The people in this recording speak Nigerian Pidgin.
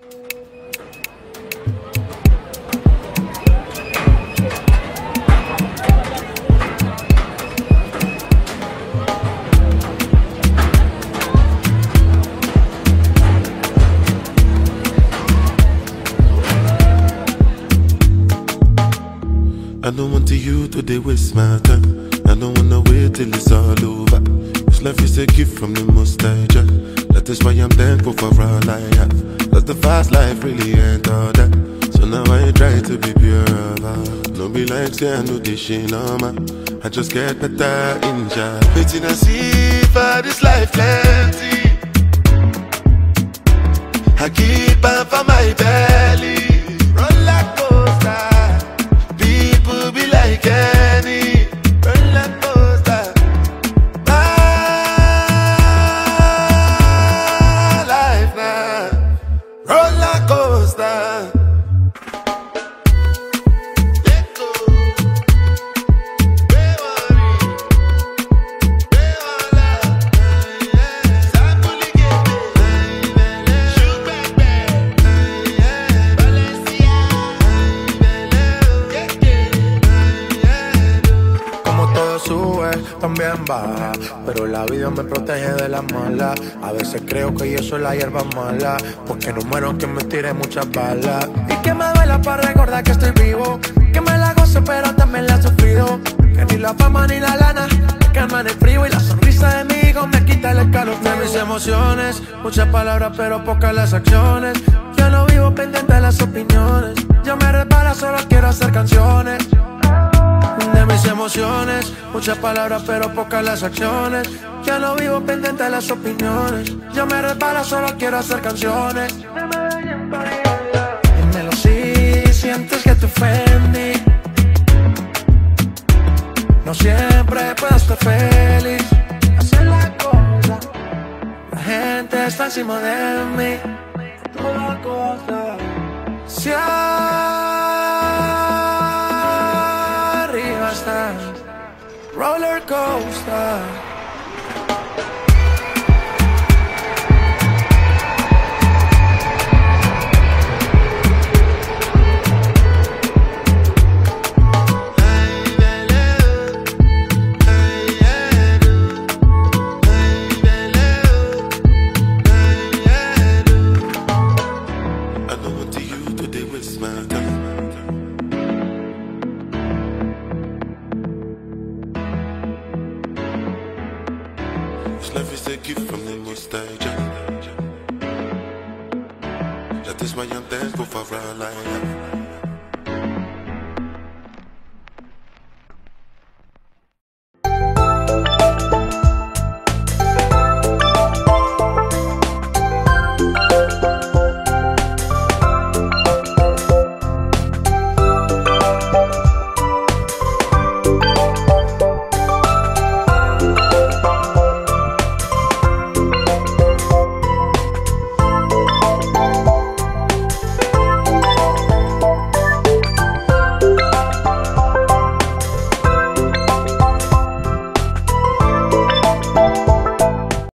I don't want to you today waste my time. I don't wanna wait till it's all over. This life is a gift from the Most High Jah. That is why I'm thankful for all I have. Cause the fast life really ain't all that. So now I try to be pure of heart. No be like say I know this shit no man. I just get better in Jah. Waiting I see for this life plenty. I keep on for my belly. Rollercoaster. People be like any rollercoaster. My life now, rollercoaster. Leggo, Sankuki, Shupepe, Balencia. Como todo sube, también baja, pero la vida me protege de las malas. A veces creo que yo soy la hierba mala, porque no muero que me tire muchas balas. Y que me duela para recordar que estoy vivo, que me la gozo pero también la he sufrido. Que ni la fama ni la lana me calman el frío, y la sonrisa de mi hijo me quita el escalofrío. De mis emociones, muchas palabras pero pocas las acciones. Yo no vivo pendiente de las opiniones, yo me resbalo, solo quiero hacer canciones. De mis emociones, muchas palabras pero pocas las acciones. Ya no vivo pendiente de las opiniones, yo me resbalo, solo quiero hacer canciones. Dímelo si sientes que te ofendí. No siempre puedo estar feliz. Hacer la cosa, la gente está encima de mí. Toda cosa, si arriba está Rollercoaster. This life is a gift from the Most High Jah. That is why I'm thankful for all I have.